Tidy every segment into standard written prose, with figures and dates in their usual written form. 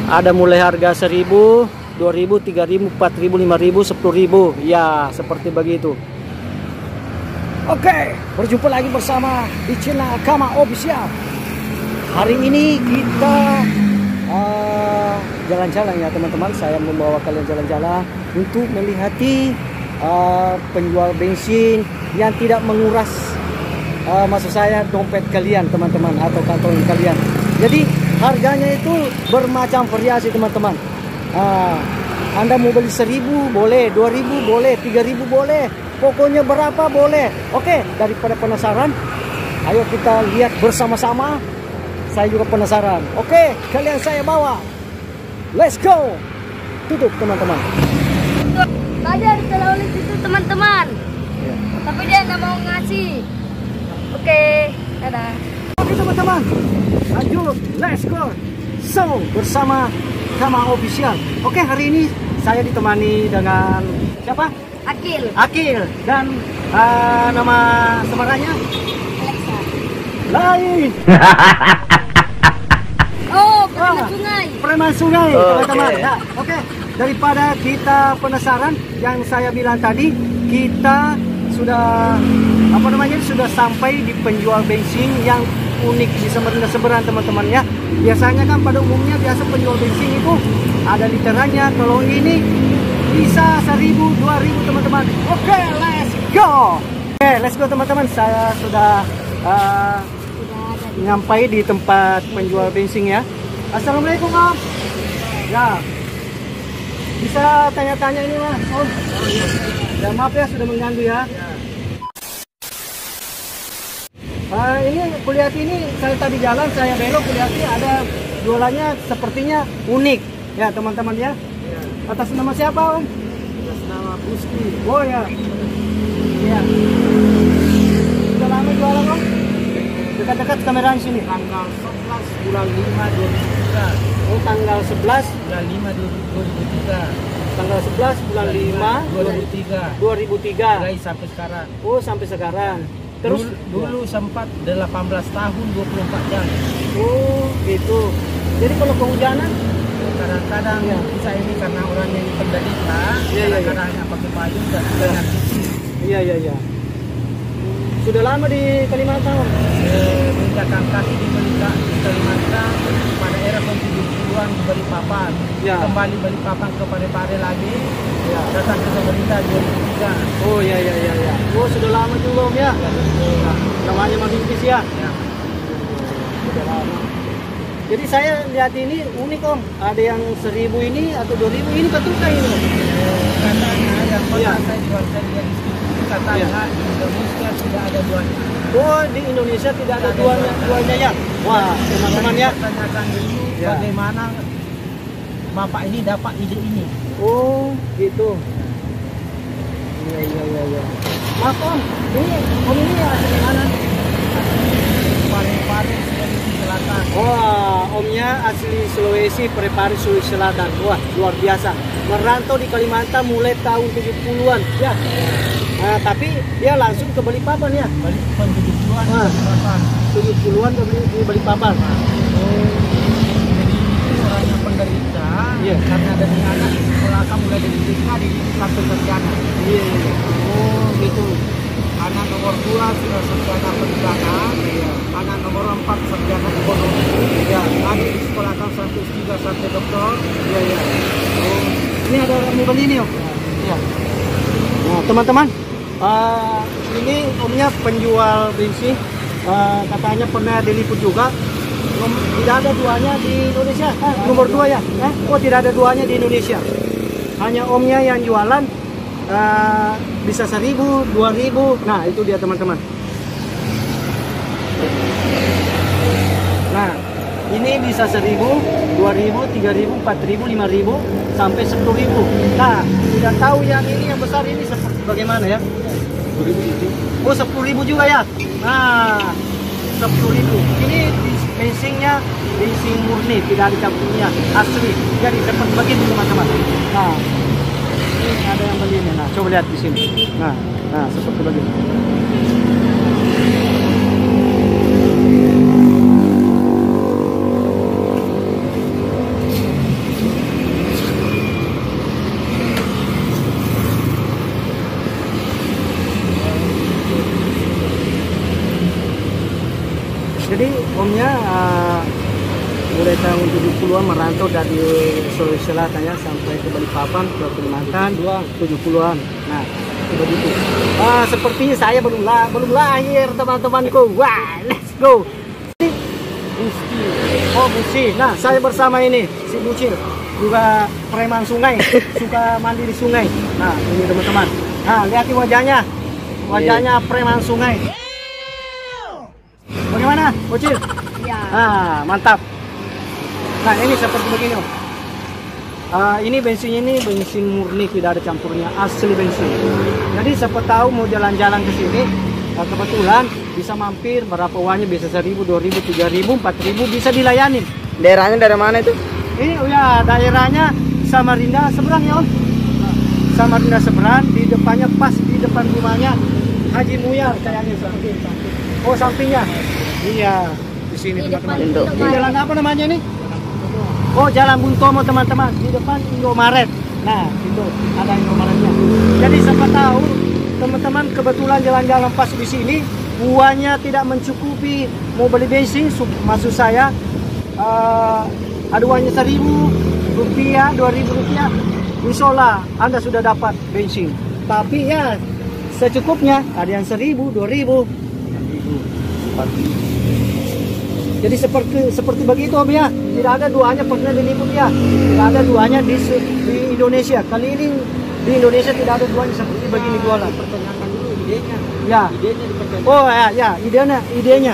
Ada mulai harga 1.000, 2.000, 3.000, 4.000, 5.000, 10.000. Ya, seperti begitu. Oke, berjumpa lagi bersama di channel Kama Official. Hari ini kita jalan-jalan ya teman-teman. Saya membawa kalian jalan-jalan untuk melihati penjual bensin yang tidak menguras maksud saya dompet kalian teman-teman, atau kantong kalian. Jadi harganya itu bermacam variasi teman-teman. Anda mau beli 1.000 boleh, 2.000 boleh, 3.000 boleh, pokoknya berapa boleh. Oke, daripada penasaran, ayo kita lihat bersama-sama. Saya juga penasaran. Oke, kalian saya bawa. Let's go. Tutup teman-teman. Tadi ada teroris itu teman-teman, Ya. tapi dia nggak mau ngasih. Oke, dadah. Oke teman-teman, lanjut, let's go. So, bersama Kama Official. Oke, hari ini saya ditemani dengan siapa? Akil, Akil. Dan nama samarannya? Alexa. Lain. Oh, preman sungai. Preman sungai teman-teman. Oke. Nah, oke, daripada kita penasaran, yang saya bilang tadi, kita sudah sudah sampai di penjual bensin yang unik di Samarinda Seberang teman-teman ya. Biasanya kan pada umumnya penjual bensin itu ada literannya. Kalau ini bisa 1.000, 2.000 teman-teman. Oke, let's go. Oke, let's go teman-teman. Saya sudah nyampai di tempat penjual bensin ya. Assalamualaikum Om. Ya, bisa tanya-tanya ini Mas Om. Ya maaf ya sudah mengganggu ya. Ini kulihat ini saya tadi jalan, saya belok kulihat ini ada jualannya sepertinya unik ya teman-teman ya. Atas nama siapa Om? Atas nama Puski. Oh ya. Ya. Sudah lama jualan Om? Dekat-dekat kamera di sini. Tanggal 11 bulan 5 2003. Oh, tanggal 11 Bulan 5 2003. tanggal 11 bulan 5 2003. 2003. Mulai sampai sekarang. Oh, sampai sekarang. Terus dulu sempat 18 tahun 24 jam. oh, gitu. Jadi kalau kehujanan Kadang-kadang Ya. bisa ini karena orangnya ini penderita. Iya, iya, iya. Kadang-kadang hanya pakai payung dan dengan cuci. iya. Sudah lama di Kalimantan Om? Menjakan kaki di Kalimantan pada era tahun 70-an di Balikpapan. Ya. Kembali Balikpapan ke Parepare lagi. Ya. Datang ke Samarinda 2003. Oh iya. Oh, sudah lama juga Om ya. Nah, namanya merintis ya. Ya. Sudah lama. Jadi saya lihat ini unik Om. Ada yang 1.000 ini atau 2.000 ini betulkah ini Om? Katanya yang pernah Ya. saya jual saya lihat di situ katanya Ya. di Indonesia tidak ada duanya. Oh, di Indonesia tidak ada duanya ya. Wah, teman-teman ya. Tanyakan dulu Ya. bagaimana bapak ini dapat ide ini. Oh, gitu. Iya. Maaf Om, ini asli mana? Parepare Sulawesi Selatan. Wah, Omnya asli Sulawesi, Parepare Sulawesi Selatan. Wah, luar biasa. Merantau di Kalimantan mulai tahun 70-an ya. Nah, tapi dia langsung ke Balikpapan ya. Balik penjujuan Ah. berapa? 70-an ke Balikpapan. Jadi orang yang penderita Iya. karena dari anak sekolah mulai dari TK di langsung sarjana. Iya. Oh, gitu. Anak nomor 2 sudah sarjana perikanan, anak nomor 4 sarjana ekonomi, Ya. adik disekolahkan sampai S3 sampai doktor. Iya. Oh, ini ada orang mau beli ini Om. Iya. Nah, teman-teman, ini Omnya penjual bensin. Katanya pernah diliput juga. Tidak ada duanya di Indonesia. Nomor 2 ya? Oh, tidak ada duanya di Indonesia. Hanya Omnya yang jualan. Bisa 1.000, 2.000. Nah, itu dia teman-teman. Nah, ini bisa 1.000, 2.000, 3.000, 4.000, 5.000 sampai 10.000. Nah, tidak tahu yang ini yang besar ini seperti bagaimana ya? 10.000. Oh, 10.000 juga ya. Nah, 10.000. Ini bensinnya bensin murni, tidak ada campurnya, asli. Jadi seperti begitu teman-teman. Nah, ini ada yang beli ini. Nah, coba lihat di sini. Nah, seperti begini. mulai tahun 70-an merantau dari Sulawesi Selatan ya sampai ke Balikpapan, ke Kalimantan 70-an. Nah, begitu. Sepertinya saya belum lahir teman-temanku. Wah, let's go. Oh, Buci. Nah, saya bersama ini si Buci, juga preman sungai, suka mandi di sungai. Nah, ini teman-teman. Nah, lihat wajahnya. Wajahnya preman sungai. Bagaimana, Bocil? Ya. Mantap. Nah, ini seperti begini. Ini bensinnya ini bensin murni, tidak ada campurnya, asli bensin. Jadi siapa tahu mau jalan-jalan ke sini, kebetulan bisa mampir, berapa uangnya, bisa 1.000, 2.000, 3.000, 4.000 bisa dilayani. Daerahnya dari mana itu? Ini ya daerahnya Samarinda seberang ya Om. Samarinda seberang, di depannya pas di depan rumahnya Haji Muyar kayaknya samping. Oh, sampingnya. Iya, di sini Di teman-teman. depan Di jalan apa namanya nih? Oh, Jalan Buntomo teman-teman, di depan Indomaret. Nah, itu ada Indomaretnya. Jadi siapa tahu teman-teman kebetulan jalan-jalan pas di sini, uangnya tidak mencukupi mau beli bensin, maksud saya ada uangnya 1.000 rupiah, 2.000 rupiah, insya Allah Anda sudah dapat bensin. Tapi ya secukupnya, ada yang 1.000, 2.000, 4.000. Jadi seperti begitu Om ya. Tidak ada duanya pernah diliput ya. Tidak ada duanya di Indonesia. Kali ini di Indonesia tidak ada duanya seperti begini jualan. Pertanyakan dulu idenya. Ya. Idenya dipertanyakan. Oh ya, idenya.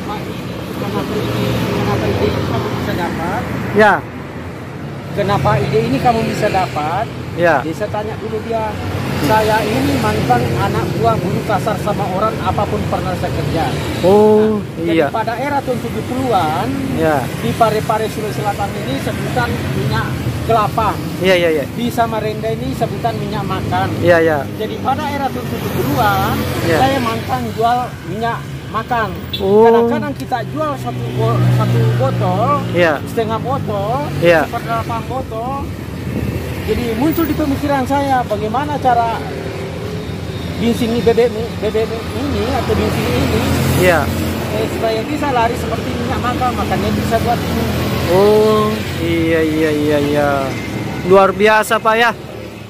Kenapa ide ini kamu bisa dapat? Ya. Kenapa ide ini kamu bisa dapat? Ya. Jadi saya tanya dulu dia. Saya ini mantan anak buah buruh kasar sama orang, apapun pernah saya kerja. Oh, Jadi iya. pada era tahun 70-an, Ya. di Parepare Sulawesi Selatan ini sebutan minyak kelapa. Iya. Di Samarinda ini sebutan minyak makan. Iya. Jadi pada era tahun 70-an, Ya. saya mantan jual minyak makan. Oh. Kadang-kadang kita jual satu botol, Iya. setengah botol, Iya. 1/8 botol. Jadi muncul di pemikiran saya bagaimana cara bensin ini BBM ini atau bensin ini Iya. supaya bisa lari seperti minyak makan, makanya bisa buat ini. Oh, iya. Luar biasa Pak ya.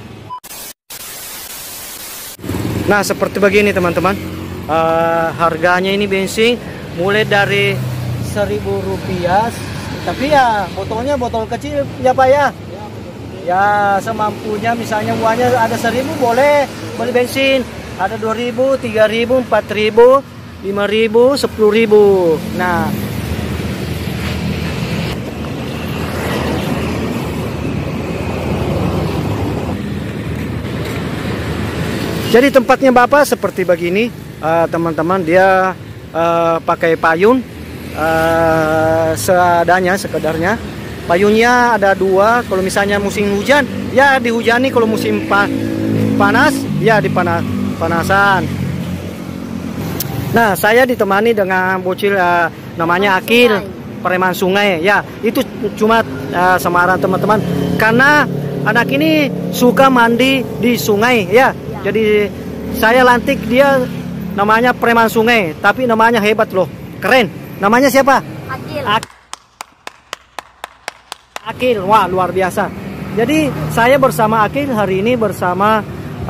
Nah, seperti begini teman-teman. Harganya ini bensin mulai dari 1.000 rupiah. Tapi ya botolnya botol kecil ya Pak ya. Ya semampunya, misalnya uangnya ada 1.000 boleh beli bensin. Ada 2.000, 3.000, 4.000, 5.000, 10.000. Nah, jadi tempatnya Bapak seperti begini, teman-teman. Dia pakai payung seadanya, sekedarnya. Payungnya ada 2. Kalau misalnya musim hujan, ya dihujani. Kalau musim panas, ya panasan. Nah, saya ditemani dengan bocil namanya Akil, preman sungai. Ya, itu cuma samaran teman-teman. Karena anak ini suka mandi di sungai, ya. Jadi saya lantik dia namanya preman sungai, tapi namanya hebat loh, keren. Namanya siapa? Akil. Wah, luar biasa. Jadi saya bersama Akil hari ini bersama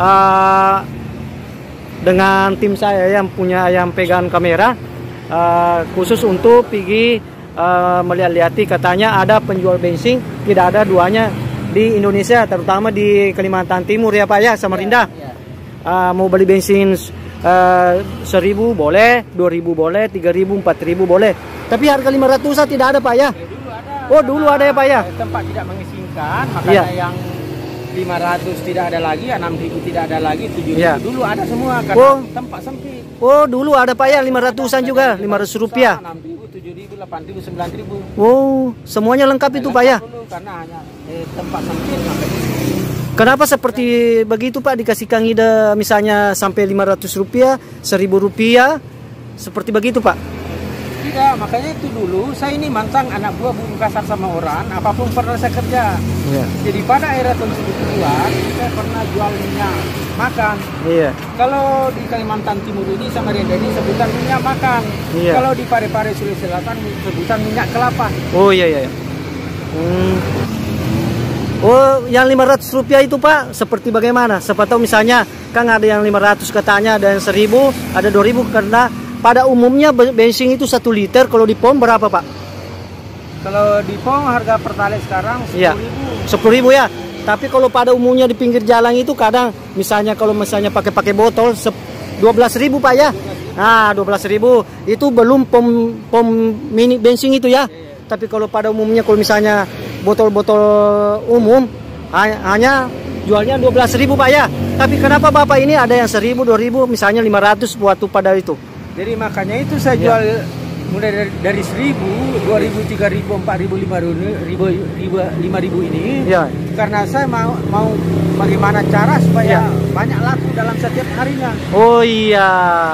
dengan tim saya yang pegang kamera, khusus untuk pergi melihat-lihati. Katanya ada penjual bensin tidak ada duanya di Indonesia, terutama di Kalimantan Timur ya Pak ya, Samarinda. Mau beli bensin 1.000 boleh, 2.000 boleh, 3.000, 4.000 boleh. Tapi harga 500 tidak ada Pak ya. Oh, dulu ada ya Pak ya. Tempat tidak mengizinkan, makanya yang 500 tidak ada lagi, 6.000 tidak ada lagi, 7.000 Ya. dulu ada semua karena tempat sempit. Oh, dulu ada Pak ya, 500-an juga, 500 rupiah. 6.000, 7.000, 8.000, 9.000. Oh, semuanya lengkap itu Pak ya. Dulu karena hanya tempat sempit. Makanya. Kenapa seperti begitu Pak, dikasihkan ide misalnya sampai 500 rupiah, 1.000 rupiah, seperti begitu Pak? Tidak, makanya itu dulu saya ini mantan anak buah buruh kasar sama orang, apapun pernah saya kerja. Iya. Jadi pada era tahun 70-an saya pernah jual minyak makan. Iya. Kalau di Kalimantan Timur ini sama Samarinda ini sebutan minyak makan. Iya. Kalau di Parepare Sulawesi Selatan sebutan minyak kelapa. Oh iya iya. Oh, yang 500 rupiah itu Pak, seperti bagaimana? Siapa tahu misalnya, kan ada yang 500 katanya, ada yang 1000, ada 2000, karena pada umumnya bensin itu 1 liter, kalau di POM berapa Pak? Kalau di POM harga pertalite sekarang 10.000. Iya, 10.000 ya. Tapi kalau pada umumnya di pinggir jalan itu kadang, misalnya kalau misalnya pakai botol 12.000 Pak ya. Nah, 12.000 itu belum pom mini bensin itu ya. Tapi kalau pada umumnya kalau misalnya botol-botol umum hanya jualnya 12.000 Pak ya. Tapi kenapa Bapak ini ada yang 1.000, 2.000, misalnya 500 buat pada itu? Jadi makanya itu saya jual mulai dari 1.000, 2.000, 3.000, 4.000, 5.000 ini. Ya. Karena saya mau bagaimana cara supaya banyak laku dalam setiap harinya. Oh iya.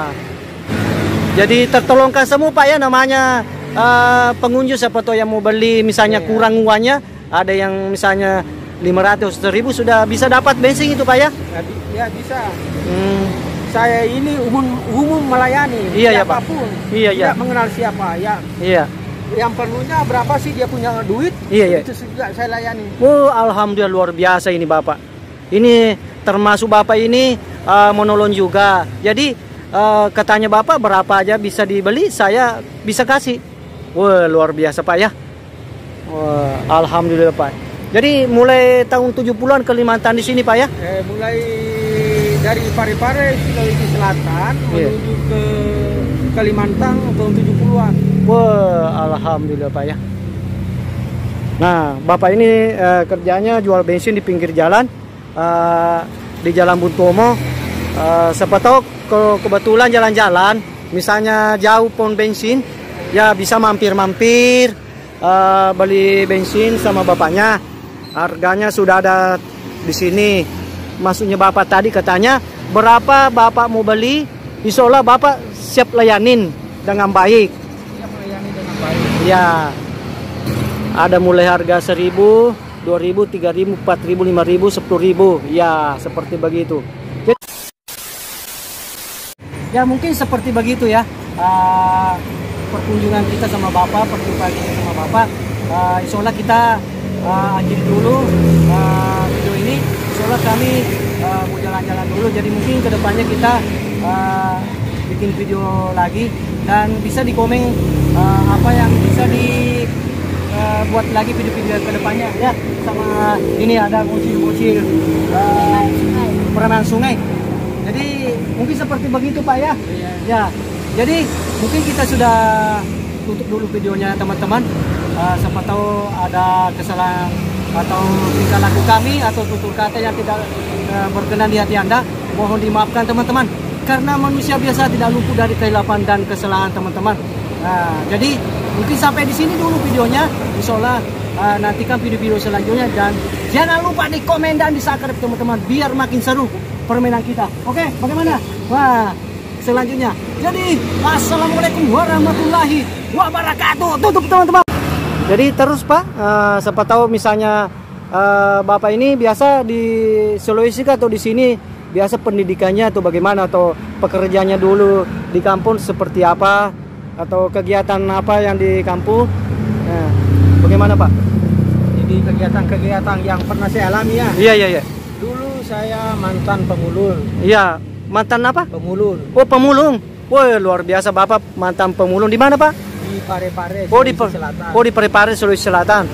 Jadi tertolongkan semua Pak ya, namanya pengunjung siapa tahu yang mau beli misalnya kurang uangnya, ada yang misalnya 500, 1.000 sudah bisa dapat bensin itu Pak ya? Ya bisa. Saya ini umum melayani siapapun. Iya, tidak mengenal siapa ya. Iya. Yang perlunya berapa sih dia punya duit? Iya. Itu juga saya layani. Oh, alhamdulillah luar biasa ini Bapak. Ini termasuk Bapak ini menolong juga. Jadi katanya Bapak berapa aja bisa dibeli, saya bisa kasih. Wah, luar biasa Pak ya. Wah, alhamdulillah Pak. Jadi mulai tahun 70-an Kalimantan di sini Pak ya? Mulai dari Parepare Sulawesi Selatan menuju ke Kalimantan tahun 70-an. Wah, alhamdulillah Pak ya. Nah, Bapak ini kerjanya jual bensin di pinggir jalan, di Jalan Buntomo. Siapa tahu kalau kebetulan jalan-jalan, misalnya jauh pom bensin, ya bisa mampir-mampir beli bensin sama bapaknya. Harganya sudah ada di sini. Maksudnya Bapak tadi katanya berapa Bapak mau beli, insya Allah Bapak siap layanin dengan baik. Siap melayani dengan baik. Ya, ada mulai harga 1.000, 2.000, 3.000, 4.000, 5.000, 10.000. Ya, seperti begitu. Jadi, ya mungkin seperti begitu ya. Perkunjungan kita sama Bapak, perjumpaan kita sama Bapak. Insya Allah kita akhiri dulu video ini. Insya Allah kami mau jalan-jalan dulu. Jadi mungkin kedepannya kita bikin video lagi dan bisa di komen apa yang bisa buat lagi video-video kedepannya ya. Sama ini ada bocil-bocil permainan sungai. Jadi mungkin seperti begitu Pak ya. Ya. Jadi mungkin kita sudah tutup dulu videonya teman-teman. Siapa tahu ada kesalahan atau tingkah laku kami atau tutur kata yang tidak berkenan di hati Anda, mohon dimaafkan teman-teman. Karena manusia biasa tidak luput dari kehilafan dan kesalahan teman-teman. Jadi mungkin sampai di sini dulu videonya. Insya Allah nantikan video-video selanjutnya dan jangan lupa di komen dan di subscribe teman-teman biar makin seru permainan kita. Oke, bagaimana? Wah, selanjutnya. Jadi assalamualaikum warahmatullahi wabarakatuh. Tutup teman-teman. Jadi terus Pak, siapa tahu misalnya Bapak ini biasa di Sulawesi atau di sini biasa pendidikannya atau bagaimana, atau pekerjaannya dulu di kampung seperti apa, atau kegiatan apa yang di kampung, bagaimana Pak? Jadi kegiatan-kegiatan yang pernah saya alami ya. Iya. Dulu saya mantan pemulung. Iya, mantan apa? Pemulung. Oh, pemulung. Wah, luar biasa Bapak mantan pemulung. Di mana Pak? Di Parepare Sulawesi Selatan. Oh, di Parepare Sulawesi Selatan.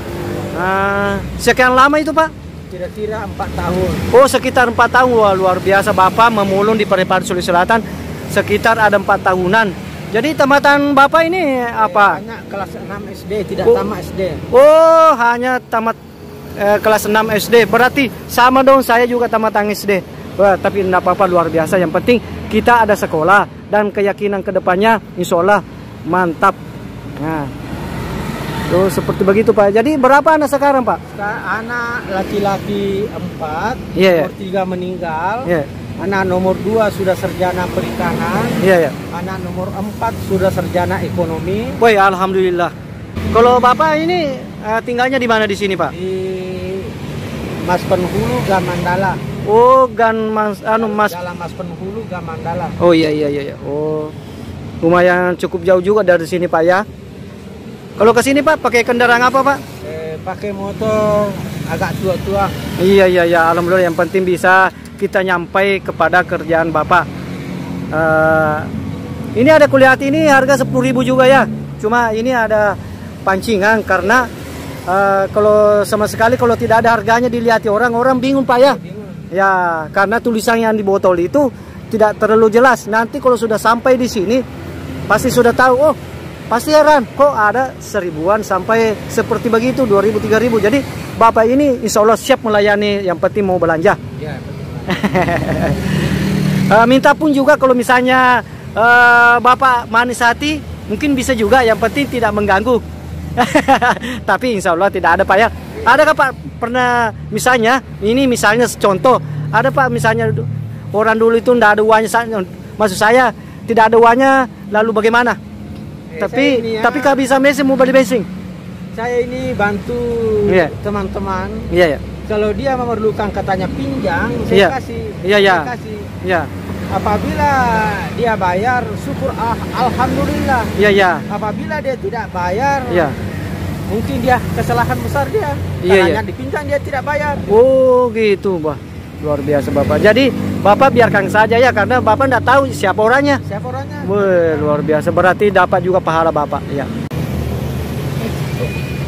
Sekian lama itu Pak? Kira-kira 4 tahun. Oh, sekitar 4 tahun. Wah, luar biasa Bapak memulung di Parepare Sulawesi Selatan sekitar ada 4 tahunan. Jadi tamatan Bapak ini apa? Hanya kelas 6 SD, tidak tamat SD. Oh, hanya tamat kelas 6 SD. Berarti sama dong, saya juga tamatan SD. Wah, tapi tidak apa-apa, luar biasa. Yang penting kita ada sekolah dan keyakinan kedepannya insya Allah mantap. Nah, terus seperti begitu Pak. Jadi berapa anak sekarang Pak? Anak laki-laki 4, Iya. umur 3 meninggal, Anak nomor 2 sudah sarjana perikanan. Iya, ya. Anak nomor 4 sudah sarjana ekonomi. Woi, alhamdulillah. Kalau Bapak ini tinggalnya di mana di sini, Pak? Di Mas Penhulu Gamandala. Oh, Mas Jalan Mas Penhulu Gamandala. Oh iya. Oh. Lumayan cukup jauh juga dari sini, Pak ya. Kalau ke sini, Pak, pakai kendaraan apa, Pak? Pakai motor agak tua-tua. Iya. Alhamdulillah, yang penting bisa kita nyampai kepada kerjaan Bapak. Ini ada kuliah ini harga 10.000 juga ya. Cuma ini ada pancingan karena kalau sama sekali kalau tidak ada harganya dilihat orang bingung, Pak ya. Ya, karena tulisan yang di botol itu tidak terlalu jelas. Nanti kalau sudah sampai di sini pasti sudah tahu, oh pasti heran kok ada 1000-an sampai seperti begitu 2.000 3.000. Jadi Bapak ini insya Allah siap melayani, yang penting mau belanja. Ya, minta pun juga kalau misalnya Bapak manis hati mungkin bisa juga, yang penting tidak mengganggu. Tapi insya Allah tidak ada, Pak ya. Adakah Pak pernah misalnya ini misalnya contoh, ada Pak misalnya orang dulu itu tidak ada uangnya, maksud saya tidak ada uangnya lalu bagaimana? Tapi kehabisan bensin mau beli bensin. Saya ini bantu teman-teman. Iya. Kalau dia memerlukan katanya pinjam, saya kasih. Iya. Iya. Apabila dia bayar, syukur alhamdulillah. Iya. Apabila dia tidak bayar, mungkin dia kesalahan besar dia. Iya. Dipinjam dia tidak bayar. Oh gitu, Bah. Luar biasa Bapak. Jadi Bapak biarkan saja ya, karena Bapak tidak tahu siapa orangnya. Siapa orangnya? Wah, luar biasa. Berarti dapat juga pahala Bapak. Ya.